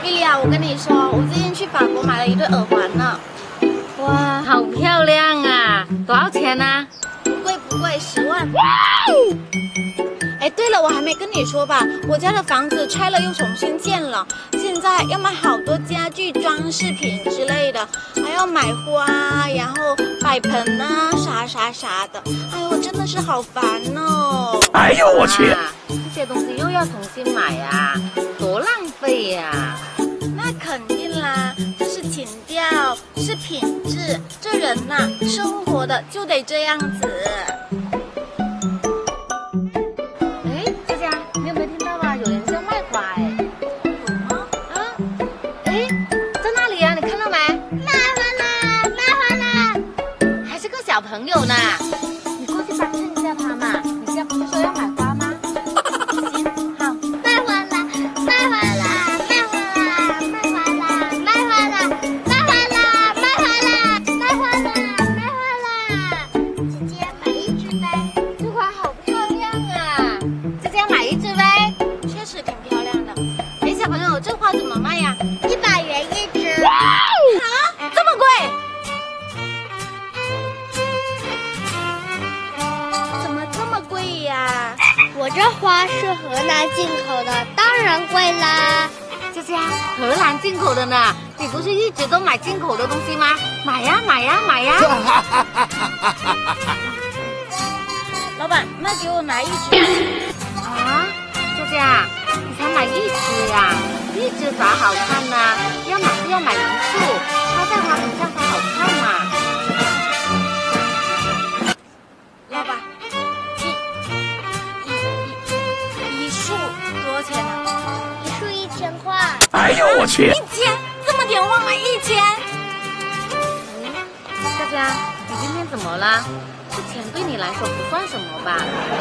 玉丽啊，我跟你说，我最近去法国买了一对耳环呢。 哇，好漂亮啊！多少钱呢？ 贵不贵？10万。哎，对了，我还没跟你说吧，我家的房子拆了又重新建了，现在要买好多家具、装饰品之类的，还要买花，然后摆盆啊，啥的。哎呦，我真的是好烦哦！ 哎呦我去！ 这些东西又要重新买呀，多浪费呀！ 那肯定啦，这是情调，是品质，这人呐，生活的就得这样子。 哎，佳佳，你有没有听到啊？有人在卖花哎。 有吗？ 啊，哎，在那里啊？你看到没？ 卖花啦！ 还是个小朋友呢。你过去帮衬一下他嘛。你现在不是说要买花吗？行，好。 卖花啦！姐姐买一支呗， 这花好漂亮啊！佳佳买一支呗。 确实挺漂亮的。哎，小朋友，这花怎么卖呀 100元一支。 啊，这么贵？怎么这么贵呀？ 我这花是河南进口的，当然贵啦。 佳佳，荷兰进口的呢？你不是一直都买进口的东西吗？买呀！ 老板，那给我拿一支。 啊，佳佳，你才买一支呀？一支咋好看呢？要买就要买一束，它在花瓶上才好看嘛。 老板，一束多少钱呢？ 一束1000块。 哎呦我去 1000，这么点忘了1000。 佳佳，你今天怎么了？这钱对你来说不算什么吧？